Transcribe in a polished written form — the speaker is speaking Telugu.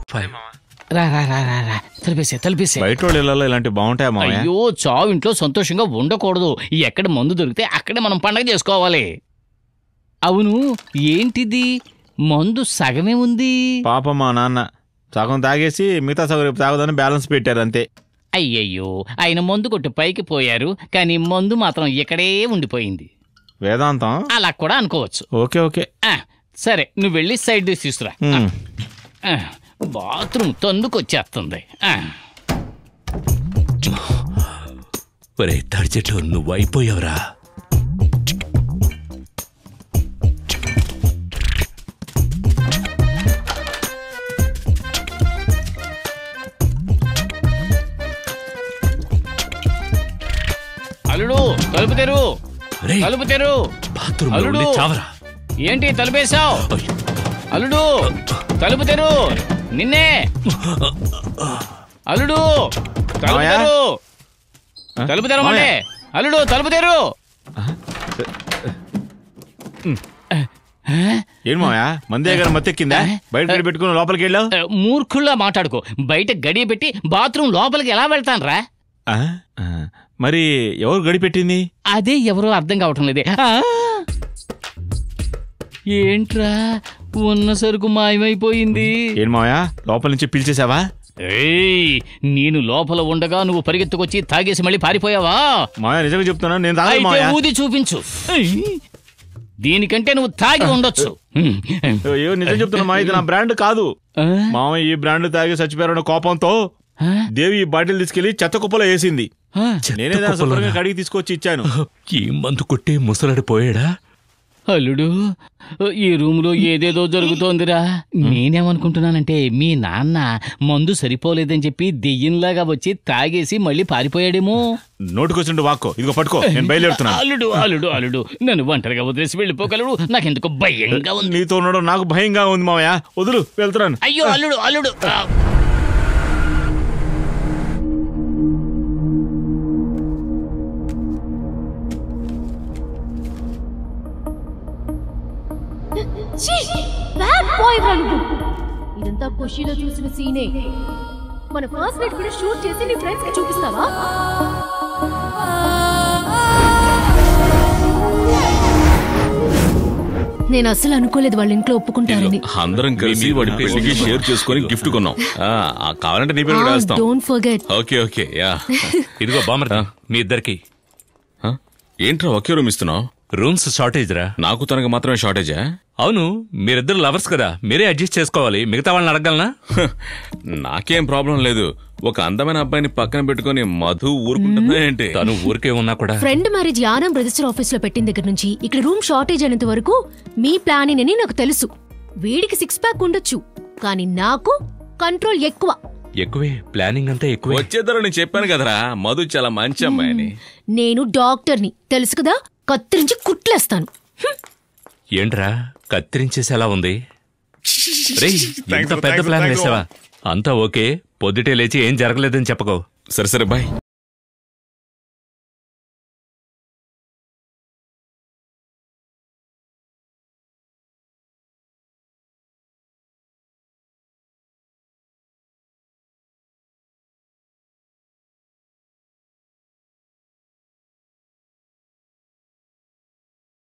రా రా రా రా రా తలిపేసే బయట వాళ్ళు ఇళ్ళలో ఇలాంటి బాగుంటాయా మామయ్య? అయ్యో చావు ఇంట్లో సంతోషంగా ఉండకూడదు. ఎక్కడ మందు దొరికితే అక్కడే మనం పండగ చేసుకోవాలి. అవును ఏంటిది మందు సగమే ఉంది? పాప మా నాన్న సగం తాగేసి మిగతా సగం తాగదని బ్యాలెన్స్ పెట్టారు అంతే. అయ్యయ్యో ఆయన మందు కొట్టి పైకి పోయారు కానీ మందు మాత్రం ఇక్కడే ఉండిపోయింది. వేదాంతం అలా కూడా అనుకోవచ్చు. ఓకే ఓకే సరే నువ్వు వెళ్ళి సైడ్ డిష్ తీసుకురా. బాత్రూమ్ తొందుకొచ్చేస్తుంది. తాడి చెట్లు నువ్వు అయిపోయావురా. అల్లుడు తలుపు తెరు, తలుపు తెరు. అల్లుడు ఏంటి తలుపేశావు? అల్లుడు తలుపు తెరు, నిన్నే. అల్లుడు తలుపు తెరు, తలుపు తెరమంటే. అల్లుడు తలుపు తెరు. ఏం మాయా మందే గారు మత్తెక్కిందా? బయట పెట్టుకుని లోపలికి వెళ్ళావు? మూర్ఖుల్లా మాట్లాడుకో. బయట గడియ పెట్టి బాత్రూమ్ లోపలికి ఎలా వెళ్తాను రా? మరి ఎవరు గడి పెట్టింది? అదే ఎవరో అర్థం కావటం లేదే. ఏంట్రా ఉన్న సరుకు మాయమైపోయింది. ఏం మాయా లోపల నుంచి పిలిచేసావా? నేను లోపల ఉండగా నువ్వు పరిగెత్తుకొచ్చి తాగేసి మళ్ళీ పారిపోయావా? మాయా నిజంగా చెప్తున్నా నేను ఊది చూపించు. దీనికంటే నువ్వు తాగి ఉండొచ్చు. నిజం చెప్తున్నా మా, ఇది నా బ్రాండ్ కాదు. మామ ఈ బ్రాండ్ తాగి చచ్చిపోయారన్న కోపంతో దేవి ఈ బాటిల్ తీసుకెళ్లి చెత్త కుప్పలో వేసింది. నేనే శుభ్రంగా కడిగి తీసుకొచ్చి ఇచ్చాను. ఈ మందు కొట్టి ముసలాడిపోయాడా? అల్లుడు ఈ రూమ్ లో ఏదేదో జరుగుతోందిరా. నేనేమనుకుంటున్నానంటే మీ నాన్న మందు సరిపోలేదని చెప్పి దెయ్యంలాగా వచ్చి తాగేసి మళ్ళీ పారిపోయాడేమో. నోటుకొచ్చిండు వాక్కో, ఇదిగో పట్టుకో, నేను బయలుదేరుతున్నా. అల్లుడు అల్లుడు అల్లుడు నన్ను ఒంటరిగా వదిలేసి వెళ్ళిపోగలడు. నాకెందుకు భయంగా ఉంది. నీతో ఉండడం నాకు భయంగా ఉంది మావయ్య, వదులు, వెళ్తున్నాను. అయ్యో అల్లుడు అల్లుడు. ఇదంతా ఖుషీలో చూసిన సీనే. మన ఫస్ట్ నైట్ కూడా షూట్ చేసి నీ ఫ్రెండ్స్ కి చూపిస్తావా? నేను అస్సలు అనుకోలేదు వాళ్ళ ఇంట్లో ఒప్పుకుంటారని. అందరం కలిసి వాడి పెళ్లికి షేర్ చేసుకుని గిఫ్ట్ కొన్నాం. కావాలంటే నీ పేరు కూడా వేస్తాం. Don't forget. Okay okay yeah. ఇదిగో బామర్ది మీ ఇద్దరికి. ఏంట్రా ఒకే రూమ్ ఇస్తున్నావు? రూమ్స్ షార్టేజ్ రా. నాకు తనకు మాత్రమే షార్టేజా? అవును, మీరిద్దరు లవర్స్ కదా, మీరే అడ్జస్ట్ చేసుకోవాలి. మిగతా వాళ్ళని అడగలనా? నాకేం ప్రాబ్లం లేదు. ఒక అందమైన అబ్బాయిని పక్కన పెట్టుకుని మధు ఊరుకుంటుందా ఏంటి? తను ఊరికే ఉన్నా కూడా friend marriage Yanam register office లో పెట్టిన దగ్గర నుంచి ఇక్కడ రూమ్ షార్టేజ్ అయినంత వరకు మీ ప్లానింగ్ అని నాకు తెలుసు. వీడికి 6 ప్యాక్ ఉండొచ్చు కానీ నాకు కంట్రోల్ ఎక్కువే. ప్లానింగ్ అంతా ఎక్కువ. వచ్చేద్దరు నేను చెప్పాను కదరా, మధు చాలా మంచి అమ్మాయిని. నేను డాక్టర్ని తెలుసు కదా, కత్తిరించి కుట్లేస్తాను. ఏంట్రా కత్తిరించేసేలా ఉంది? ఇంత పెద్ద ప్లాన్ వేసావా? అంతా ఓకే, పొద్దుటే లేచి ఏం జరగలేదని చెప్పకో. సరే బాయ్.